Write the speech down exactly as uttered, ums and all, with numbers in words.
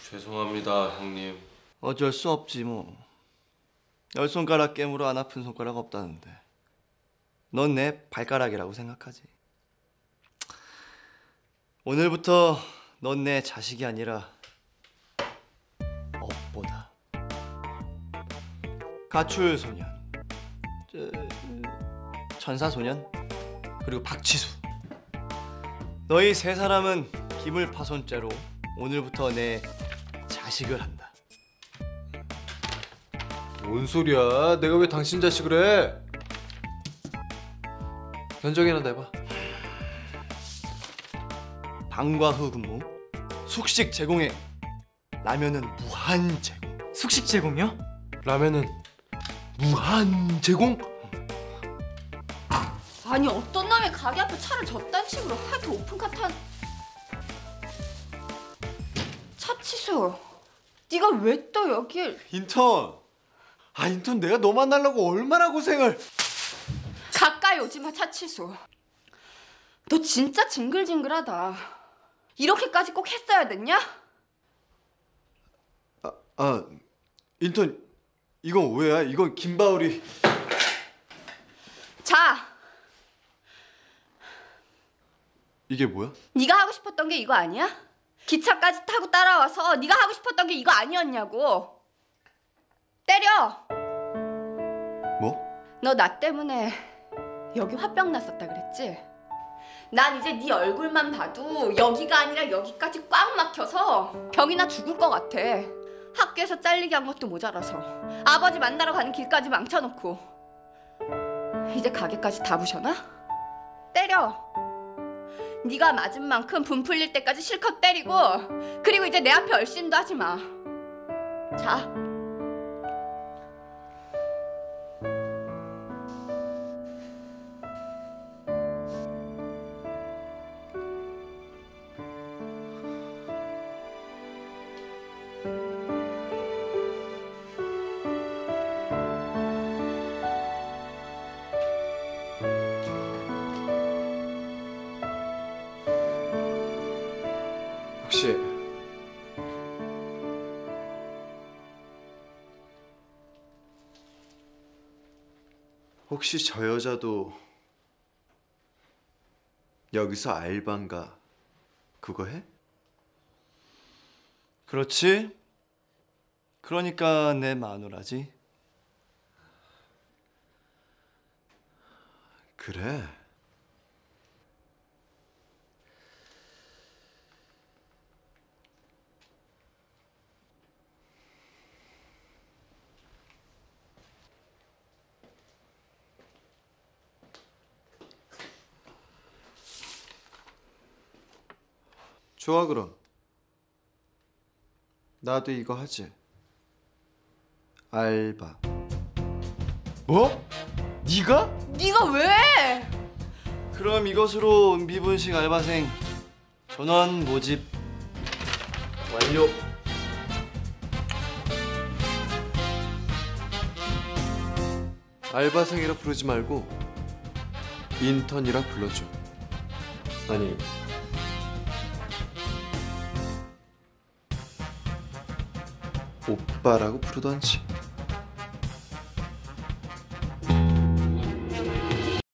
죄송합니다, 형님. 어쩔 수 없지 뭐. 열 손가락 깨물어 안 아픈 손가락 없다는데. 넌 내 발가락이라고 생각하지. 오늘부터 넌 내 자식이 아니라 업보다. 가출소년, 저, 천사소년, 그리고 박치수. 너희 세 사람은 기물파손죄로 오늘부터 내 자식을 한다. 뭔 소리야? 내가 왜 당신 자식을 해? 견적이나 내봐. 방과 후 근무, 숙식 제공에 라면은 무한 제공. 숙식 제공이요? 라면은 무한 제공? 아니 어떤 놈이 가게 앞에 차를 저딴 식으로 하얗게 오픈카트 한... 차치수, 네가 왜 또 여길... 인턴! 아 인턴 내가 너 만나려고 얼마나 고생을... 가까이 오지 마 차치수. 너 진짜 징글징글하다. 이렇게까지 꼭 했어야 됐냐? 아, 아 인턴 이건 오해야. 이건 김바울이... 자! 이게 뭐야? 네가 하고 싶었던 게 이거 아니야? 기차까지 타고 따라와서 네가 하고 싶었던 게 이거 아니었냐고. 때려! 뭐? 너 나 때문에 여기 화병 났었다 그랬지? 난 이제 네 얼굴만 봐도 여기가 아니라 여기까지 꽉 막혀서 병이나 죽을 것 같아. 학교에서 잘리게 한 것도 모자라서 아버지 만나러 가는 길까지 망쳐놓고 이제 가게까지 다 부셔놔? 때려! 네가 맞은 만큼 분 풀릴 때까지 실컷 때리고 그리고 이제 내 앞에 얼씬도 하지 마. 자. 혹시 혹시 저 여자도 여기서 알바인가 그거 해? 그렇지? 그러니까 내 마누라지. 그래? 좋아 그럼. 나도 이거 하지. 알바. 뭐? 네가? 네가 왜? 그럼 이것으로 미분식 알바생 전원 모집 완료. 알바생이라 부르지 말고 인턴이라 불러줘. 아니 오빠라고 부르던지.